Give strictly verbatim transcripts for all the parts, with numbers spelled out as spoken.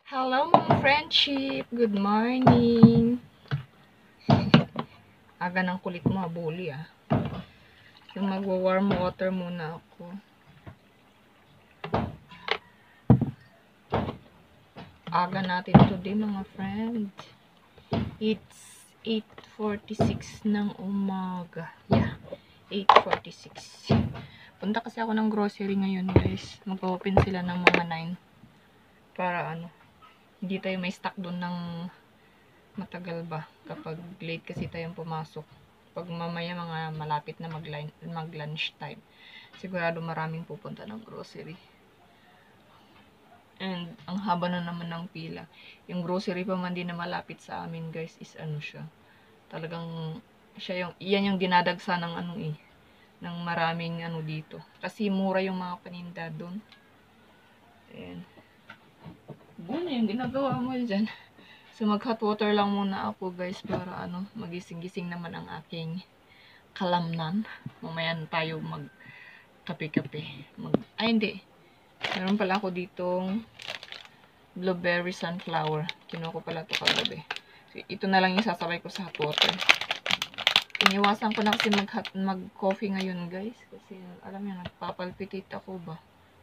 Hello mga friendship! Good morning! Aga ng kulit mo, abuli ah. Yung magwa-warm water muna ako. Aga natin today mga friend. It's eight forty-six ng umaga. Yeah, eight forty-six. Punta kasi ako ng grocery ngayon guys. Mag-open sila ng mga nine. Para ano, hindi tayo may stock doon ng matagal ba kapag late kasi tayong pumasok. Pag mamaya mga malapit na mag-lunch time, sigurado maraming pupunta ng grocery. And ang haba na naman ng pila. Yung grocery pa man din na malapit sa amin guys is ano siya. Talagang siya yung, iyan yung dinadagsa ng ano eh, ng maraming ano dito. Kasi mura yung mga paninda doon. Ayan. Buwan yung ginagawa mo dyan. So, mag-hot water lang muna ako, guys, para ano, magising-gising naman ang aking kalamnan. Mamaya na tayo mag-kape-kape. Mag Ay, hindi. Meron pala ako ditong blueberry sunflower. Kinuha ko pala ito kagabi. So, ito na lang yung sasabay ko sa hot water. Iniwasan ko na kasi mag-coffee mag ngayon, guys. Kasi, alam niyo, nagpapalpitate ako ba.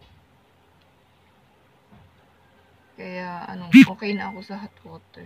Kaya, ano, okay na ako sa hot water.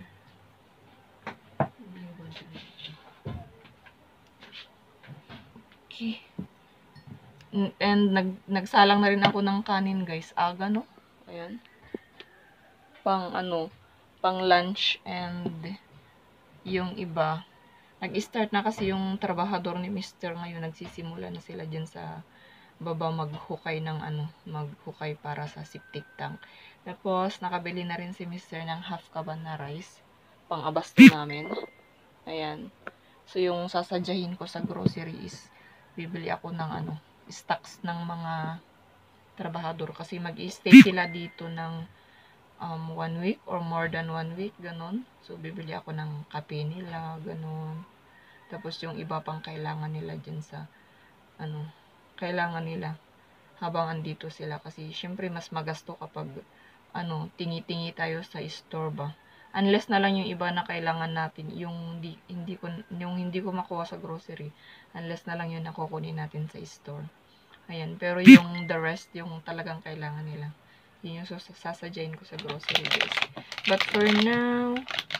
Okay. And, nag, nagsalang na rin ako ng kanin, guys. Aga, no? Ayan. Pang, ano, pang lunch and yung iba. Nag-start na kasi yung trabahador ni mister ngayon. Nagsisimula na sila dyan sa baba maghukay ng ano, maghukay para sa septic tank. Tapos, nakabili na rin si mister ng half kaban na rice. Pang-abasto namin. Ayan. So, yung sasadyahin ko sa grocery is, bibili ako ng ano, stocks ng mga trabahador. Kasi mag-i-stay sila dito ng um, one week or more than one week, ganon. So, bibili ako ng kape nila, ganon. Tapos, yung iba pang kailangan nila dyan sa, ano, kailangan nila habang andito sila. Kasi, syempre, mas magasto kapag, ano, tingi-tingi tayo sa store ba. Unless na lang yung iba na kailangan natin, yung hindi, hindi ko, yung hindi ko makuha sa grocery. Unless na lang yun na kukunin natin sa store. Ayan, pero yung the rest, yung talagang kailangan nila. Yun yung sasadyain ko sa grocery, guys. But for now,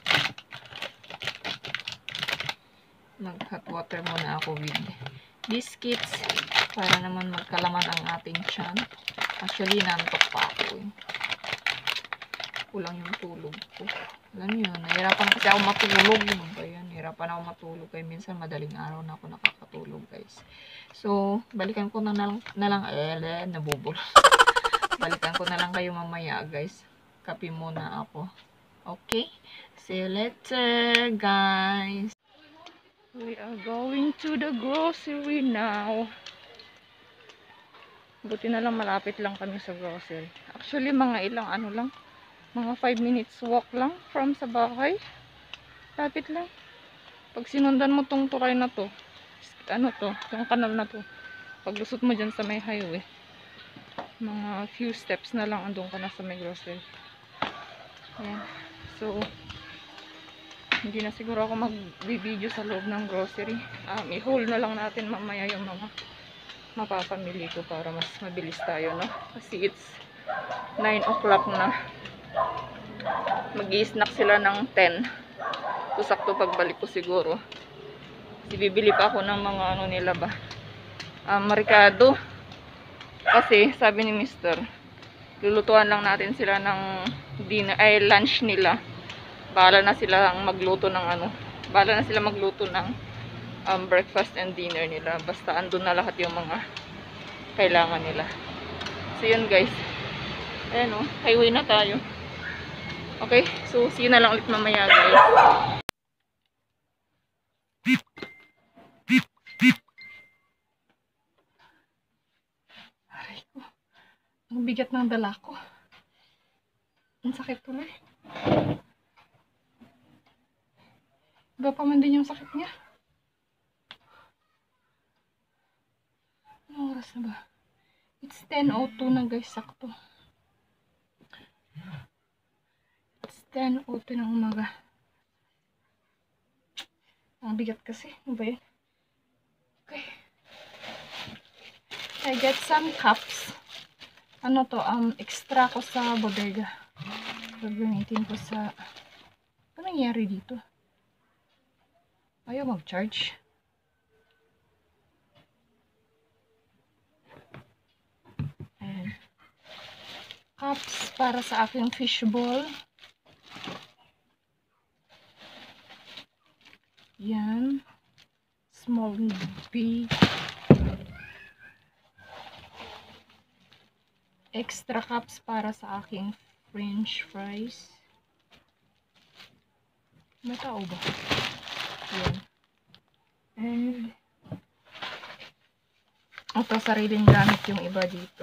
mag-hot water muna ako with biscuits para naman magkalaman ang ating tiyan. Actually, nantok pa ako eh. Kulang yung tulog ko. Alam nyo, nahirapan kasi ako matulog. Ayan, nahirapan ako matulog. Kaya minsan madaling araw na ako nakakatulog, guys. So, balikan ko na lang, na lang eh, nabubul. Balikan ko na lang kayo mamaya, guys. Kape muna ako. Okay? See you later, guys. We are going to the grocery now. Buti na lang malapit lang kami sa grocery. Actually, mga ilang ano lang. Mga five minutes walk lang from sa bahay. Lapit lang. Pag sinundan mo tong turay na to, ano to, yung kanal na to, paglusot mo dyan sa may highway, mga few steps na lang andun ka na sa may grocery. Ayan. So, hindi na siguro ako mag-video sa loob ng grocery. Um, i-hold na lang natin mamaya yung mga mapapamili ko para mas mabilis tayo, no? Kasi it's nine o'clock na. Mag-i-snack sila ng ten. So, sakto pagbalik ko siguro. Kasi bibili pa ako ng mga ano nila ba. Um, marikado. Kasi, sabi ni mister, lulutuan lang natin sila ng dinner, ay lunch nila. Bahala na sila magluto ng ano. Bahala na sila magluto ng um, breakfast and dinner nila. Basta andun na lahat yung mga kailangan nila. So, yun guys. Ayan o, highway na tayo. Okay, so see you na lang ulit mamaya, guys. Aray ko. Ang bigat ng dala ko. Ang sakit tuloy. Iba pa man din yung sakit niya. Anong oras na ba? It's ten oh two na guys, sakto. ten o two ng umaga. Ang bigat kasi. Ano ba yun? Okay. I get some cups. Ano to? Um, extra ko sa bodega. Gagamitin ko sa... Ano nangyari dito? Ayaw mag-charge. Ayan. Cups para sa aking fishbowl. Yan. Small and big. Extra cups para sa aking french fries. May tao ba? Yan. And ito, sariling gamit yung iba dito.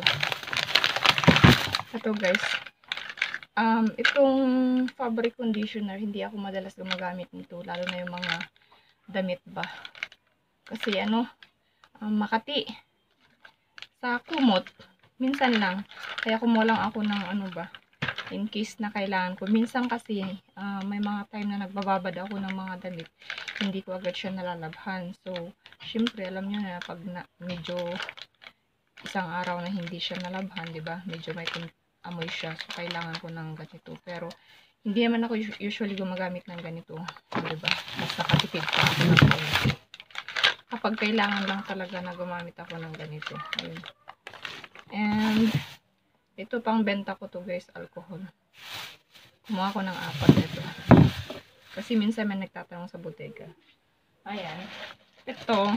Ito guys. Um, itong fabric conditioner, hindi ako madalas gumagamit nito. Lalo na yung mga damit ba. Kasi ano, um, Makati. Sa kumot, minsan lang. Kaya kumuha lang ako ng ano ba, in case na kailangan ko. Minsan kasi, uh, may mga time na nagbababad ako ng mga damit. Hindi ko agad siya nalalabhan. So, syempre, alam nyo na, pag na, medyo isang araw na hindi siya nalabhan, di ba? Medyo may amoy siya. So, kailangan ko ng ganito. Pero, hindi naman ako usually gumagamit ng ganito. Di ba? Mas nakatipid pa ako ng ganito. Kapag kailangan lang talaga na gumamit ako ng ganito. Ayun. And, ito pang benta ko to guys, alcohol. Kumuha ko ng apat nito. Kasi minsan may nagtatanong sa bodega. Ayan. Ito,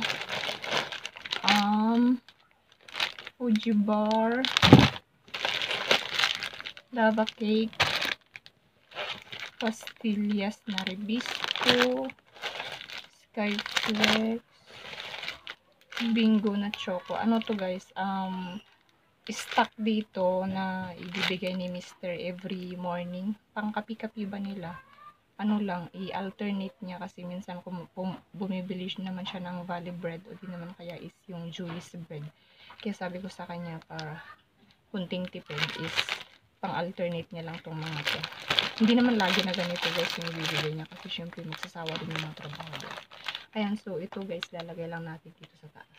um, Fuji bar, lava cake, pastillas na ribisco, skyflex, bingo na choco. Ano to guys? Um, stock dito na ibibigay ni mister every morning. Pang kapi-kapi ba nila? Ano lang, i-alternate niya kasi minsan kung bumibili naman siya ng valley bread o di naman kaya is yung Julie's bread. Kaya sabi ko sa kanya para kunting tipid is pang-alternate niya lang tong mga to. Hindi naman lagi na ganito guys yung ibibigay niya kasi syempre magsasawa din yung mga trabaho. Ayan, so ito guys, lalagay lang natin dito sa taas.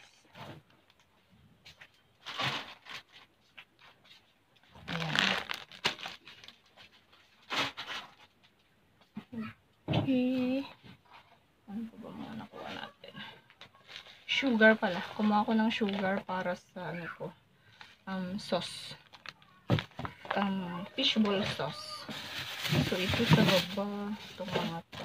Okay. Ano pa ba mga nakuha natin? Sugar pala. Kumuha ko ng sugar para sa ano ko. Um, sauce. Um, fishbowl sauce. So, ito sa baba. Itong mga to.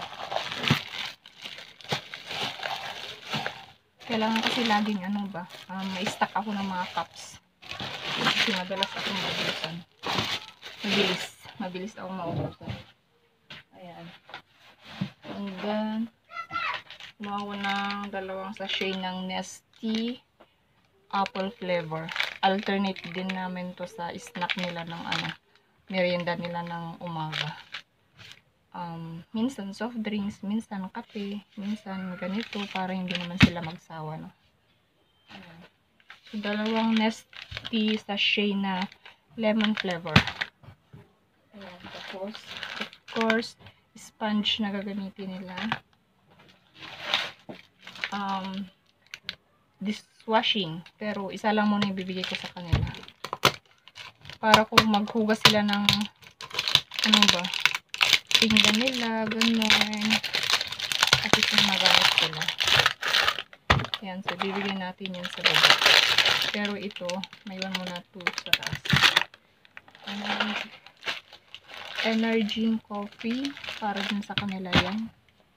Kailangan kasi laging ano ba. Um, may stock ako ng mga cups. Kasi madalas akong mabilisan. Mabilis. Mabilis ako maubusan. Ayan. And then, kumuha ko ng dalawang sachet ng Nestea apple flavor. Alternate din namin to sa snack nila ng ano, merienda nila ng umaga. Um, minsan soft drinks, minsan kape, minsan ganito para hindi naman sila magsawa. No? Ayan. So, dalawang Nestea sachet na lemon flavor. Ayan. Tapos, of course, sponge na gagamitin nila. Um, dishwashing. Pero, isa lang muna ibibigay ko sa kanila. Para kung maghugas sila ng ano ba, pinggan nila, gano'n. Kasi kung magamit sila. Ayan, so bibigyan natin yun sa baba. Pero ito, mayroon muna ito sa taas. And, energy coffee, para din sa kanila yan.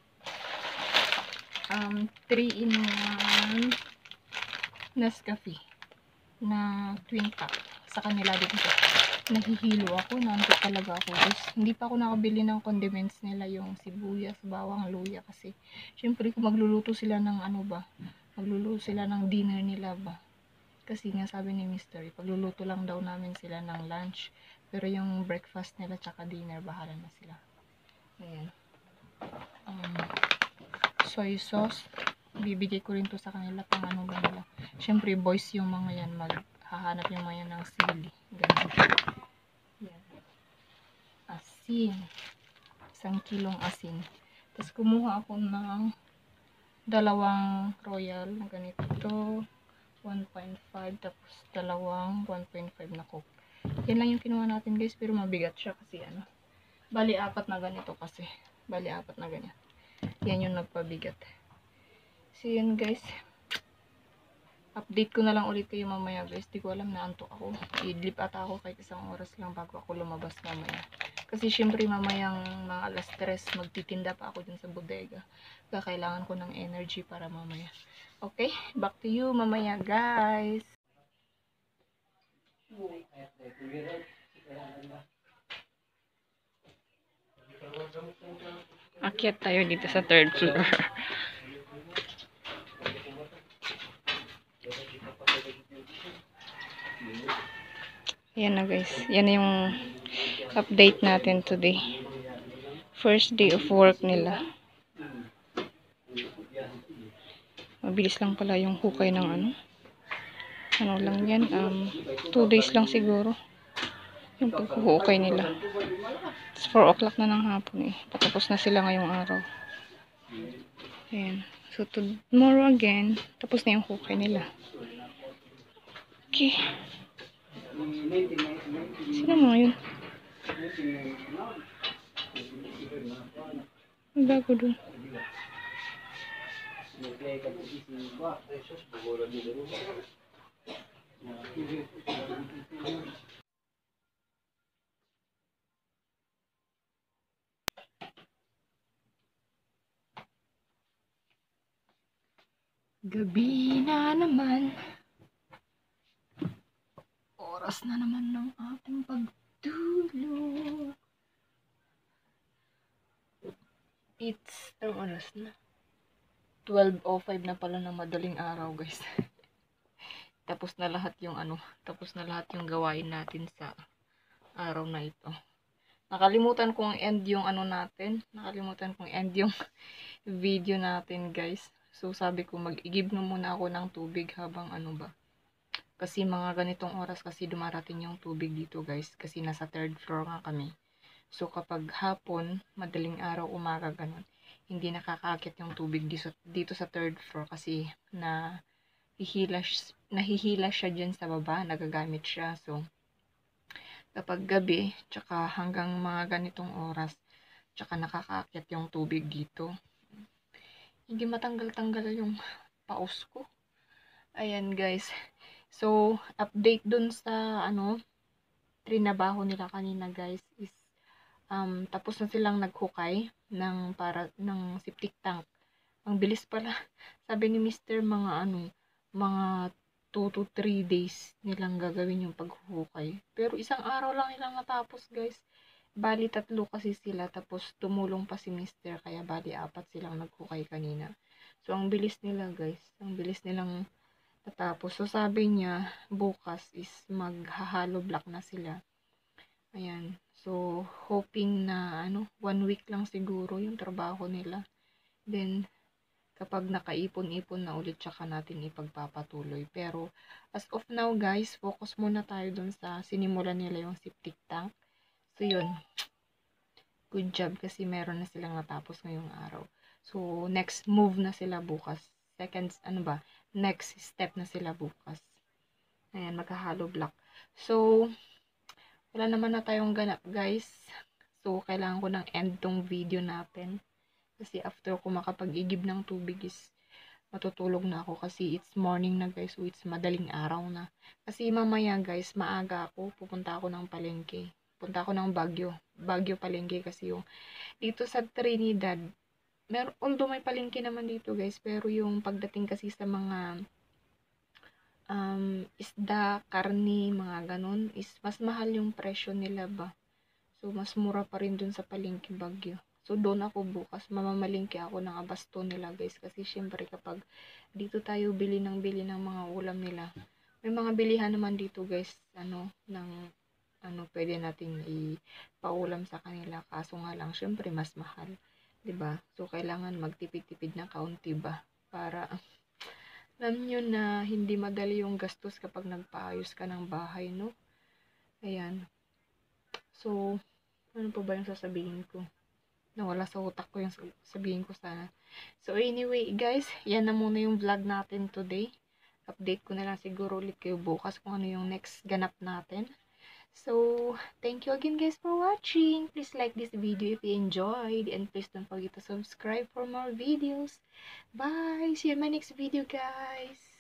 Um, three in one Nescafe na twin cup. Sa kanila din ito. Nahihilo ako, naantok talaga ako. Guys, hindi pa ako nakabili ng condiments nila, yung sibuyas, bawang, luya. Kasi, syempre, kung magluluto sila ng ano ba, magluluto sila ng dinner nila ba. Kasi nga sabi ni mister, pagluluto lang daw namin sila ng lunch. Pero yung breakfast nila tsaka dinner, bahala na sila. Ayan. Um, soy sauce. Bibigay ko rin to sa kanila pang ano ba nila. Syempre, boys yung mga yan, maghahanap yung mga yan ng sili. Ganun. Yan. Asin. isang kilong asin. Tapos kumuha ako ng dalawang royal na ganito, one point five, tapos dalawang one point five na coke. Yan lang yung kinuha natin guys, pero mabigat siya kasi ano, bali apat na ganito kasi, bali apat na ganyan. Yan yung nagpabigat. So yun guys, update ko na lang ulit kayo mamaya guys. Di ko alam na antok ako. Idlip ata ako kahit isang oras lang bago ako lumabas mamaya. Kasi syempre mamayang mga alas tres magtitinda pa ako dun sa bodega. Kaya kailangan ko ng energy para mamaya. Okay, back to you mamaya guys. Akyat tayo dito sa third floor. Yan na guys. Yan yung update natin today. First day of work nila. Mabilis lang pala yung hukay ng ano. Ano lang yan. Um, two days lang siguro. Yung paghuhukay nila. It's four o'clock na ng hapon eh. Patapos na sila ngayong araw. Ayan. So tomorrow again, tapos na yung hukay nila. Okay. Sino mo yun? Ang bago dun. Gabi na naman. Oras na naman ng ating pagtulog. It's, ang oras na. twelve oh five na pala ng madaling araw guys. Tapos na lahat yung ano, tapos na lahat yung gawain natin sa araw na ito. Nakalimutan kong end yung ano natin. Nakalimutan kong end yung video natin guys. So sabi ko mag-igib na muna ako ng tubig habang ano ba. Kasi mga ganitong oras kasi dumarating yung tubig dito guys. Kasi nasa third floor nga kami. So kapag hapon, madaling araw, umaga ganun, hindi nakakaakit yung tubig dito, dito sa third floor kasi na hihila, nahihila siya dyan sa baba, nagagamit siya. So kapag gabi, tsaka hanggang mga ganitong oras, tsaka nakakaakit yung tubig dito. Hindi matanggal-tanggal yung paus ko. Ayan guys. So, update dun sa ano, trinabaho nila kanina guys is um, tapos na silang naghukay ng, para, ng septic tank. Ang bilis pala. Sabi ni mister mga ano, mga two to three days nilang gagawin yung paghuhukay. Pero isang araw lang nilang natapos guys. Bali tatlo kasi sila, tapos tumulong pa si mister, kaya bali apat silang naghukay kanina. So ang bilis nila guys, ang bilis nilang natapos. So sabi niya bukas is maghahalo block na sila. Ayan. So hoping na ano, one week lang siguro yung trabaho nila. Then kapag nakaipon-ipon na ulit, tsaka natin ipagpapatuloy. Pero as of now guys, focus muna tayo dun sa sinimulan nila yung septic tank. So yun, good job kasi meron na silang natapos ngayong araw. So next move na sila bukas. Second, ano ba, next step na sila bukas. Ayan, maghahalo block. So wala naman na tayong ganap guys. So kailangan ko nang end tong video natin. Kasi after ko makapag-igib ng tubig is matutulog na ako kasi it's morning na guys. So it's madaling araw na. Kasi mamaya guys, maaga ako, pupunta ako ng palengke. Punta ako ng Baguio. Baguio palengke kasi yung dito sa Trinidad, mer although may palengke naman dito guys, pero yung pagdating kasi sa mga um, isda, karni, mga ganun, is mas mahal yung presyo nila ba. So mas mura pa rin dun sa palengke Baguio. So doon ako bukas, mamamalingki ako ng abasto nila guys. Kasi syempre kapag dito tayo bili ng bili ng mga ulam nila, may mga bilihan naman dito guys, ano, ng ano, pwede natin ipaulam sa kanila. Kaso nga lang, syempre mas mahal. 'Di ba? So kailangan magtipid-tipid na kaunti ba para alam nyo na hindi madali yung gastos kapag nagpaayos ka ng bahay, no? Ayan. So ano pa ba yung sasabihin ko? nawala sa utak ko yung sabihin ko sana. So anyway guys, yan na muna yung vlog natin today. Update ko na lang siguro ulit kayo bukas kung ano yung next ganap natin. So, thank you again guys for watching. Please like this video if you enjoyed. And please don't forget to subscribe for more videos. Bye! See you in my next video guys!